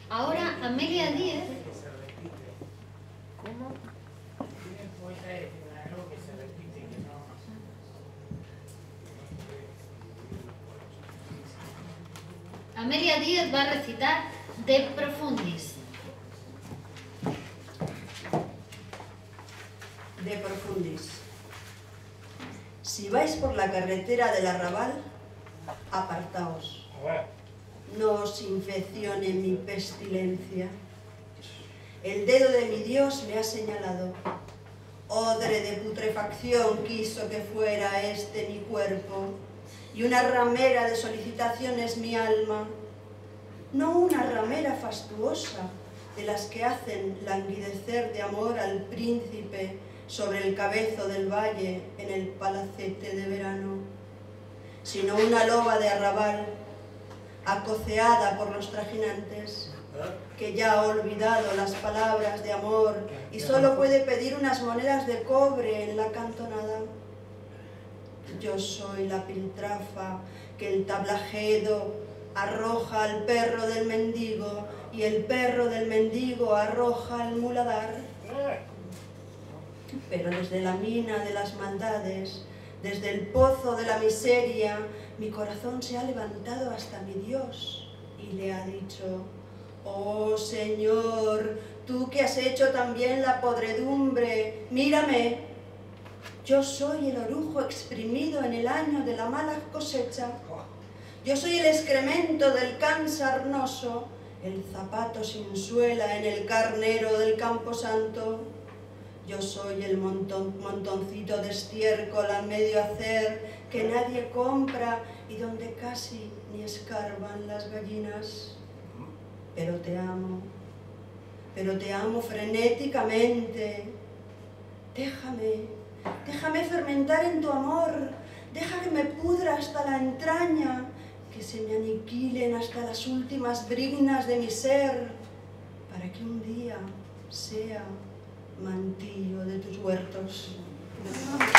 Ahora Amelia Díez. ¿Cómo? Amelia Díez va a recitar De Profundis. De Profundis. Si vais por la carretera del arrabal, apartaos. No os infeccione mi pestilencia. El dedo de mi Dios me ha señalado. Odre de putrefacción quiso que fuera este mi cuerpo, y una ramera de solicitaciones mi alma. No una ramera fastuosa, de las que hacen languidecer de amor al príncipe sobre el cabezo del valle en el palacete de verano, sino una loba de arrabal, acoceada por los trajinantes, que ya ha olvidado las palabras de amor y solo puede pedir unas monedas de cobre en la cantonada. Yo soy la piltrafa que el tablajedo arroja al perro del mendigo y el perro del mendigo arroja al muladar. Pero desde la mina de las maldades, desde el pozo de la miseria, mi corazón se ha levantado hasta mi Dios y le ha dicho: oh Señor, tú que has hecho también la podredumbre, mírame. Yo soy el orujo exprimido en el año de la mala cosecha. Yo soy el excremento del can sarnoso, el zapato sin suela en el carnero del camposanto. Yo soy el montoncito de estiércol a medio hacer que nadie compra y donde casi ni escarban las gallinas. Pero te amo frenéticamente. Déjame fermentar en tu amor, deja que me pudra hasta la entraña, que se me aniquilen hasta las últimas brignas de mi ser, para que un día sea mantillo de tus huertos.